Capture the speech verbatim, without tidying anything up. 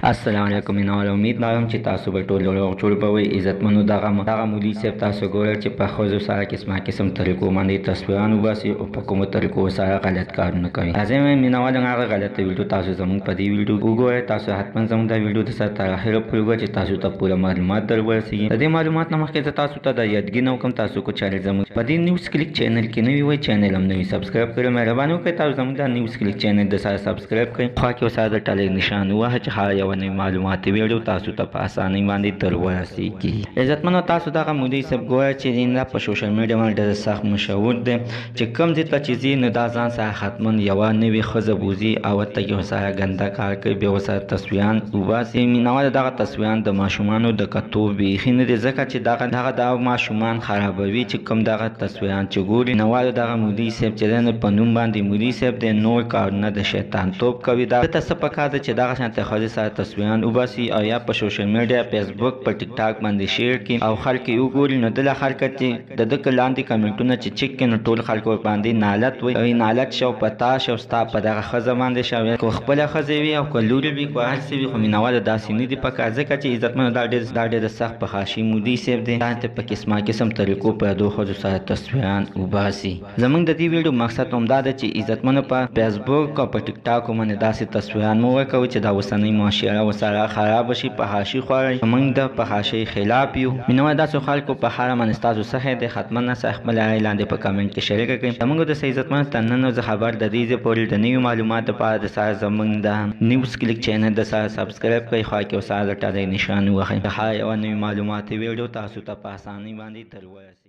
السلام علیکم مینوال، امید لرم چې تاسو به ټول روغ جوړ به وئ. عزتمنو، دغه دغه مولوي صاحب تاسو ګورئ چې په ښځو سره قسمه قسم طریقو باندې تصویران وباسي او په کومو طریقو سره غلط کارونه کوي. راځئ مینوال، هغه غلطه ویډیو تاسو زموږ په دې ویډیو وګورئ. تاسو حتما زموږ دا ویډیو د سره تر اخره پورې وګورئ چې تاسو ته پوره معلومات در ورسیږي. د دې معلومات نه مخکې زه تاسو ته د یادګي نه وکړم، تاسو کو چینل زموږ په دې نیوز کلیک چینل کې نوي وئ، چینل هم نوي سبسکرایب کړئ. مهرباني وکړئ تاسو زموږ د نیوز کلیک چینل د سره سبسکرایب کړئ. خوا کې ورسره د ټاله نشان ووهه چې هر یوه نوي معلومات ویډیو تاسو ته په اسانۍ باندې در ورسیږي. عزتمنو، تاسو دغه مولوي صاحب ګورئ چې دا په سوشل میډیا باندې ډېر سخت مشهور دی چې کوم ځای ته چې ځي نو دا ځان سره حتما یوه نوې ښځه بوځي او ورته یې ورسره ګنده کار کوي، بیا ورسره تصویران وباسي. مینوال، دغه تصویران د ماشومانو د کتو بیخي نه دي، ځکه چې دغه دغه د ماشومان خرابوي چې کوم دغه تصویران چې ګوري. مینوال، دغه مولوي صاحب چې دی نو په نوم باندې مولوي صاحب دی، نور کارونه د شیطانتوب کوي. ده ته څه پکار ده چې دغه شانته ښځې سره تصویران وباسي او یا په سوشل میډیا، فیسبوک، په ټیک ټاک باندې شیر کړي او خلک یې وګوري. نو دله خلک چې د ده لاندې کمنټونه چې چیک کړي نو ټول خلک ورباندې نالت وایي، نالت شو په تا شو، ستا په دغه ښځه باندې شو، که خپله ښځه وي او که لور وي، که هر څه وي. خو مینوال، داسې نه دي پکار، ځکه چې عزتمنو دا ډېر دا ډېر سخت فحاشي مولوي صاحب دی. دا ته په قسمه قسم طریقو په دو ښځو سره تصویران وباسي. زموږ د دې ویډیو مقصد همدا ده چې عزتمنو په فیسبوک او په ټیک ټاک باندې داسې تصویران مه ورکوئ چې دا اوسنۍ معاشره ورسره خرابه شي، فحاشي خوړئ. موږ د فحاشۍ خلاف یو. مینوال، داسې خلکو په هره باندې ستاسو څه خیر دی؟ حتما نه خپله رایه لاندې په کمنټ کې شریکه کړئ. زموږ د عزتمنو تر نن زه خبر د دې ځای پورې د نویو معلوماتو لپاره د سره زموږ د نیوز کلیک چینل د سره سبسکرایب کړئ. خوا کې ورسره د ټاله نشان ووهئ. د هر یوه نوي معلوماتي ویډیو تاسو ته په اسانۍ باندې در ورسي.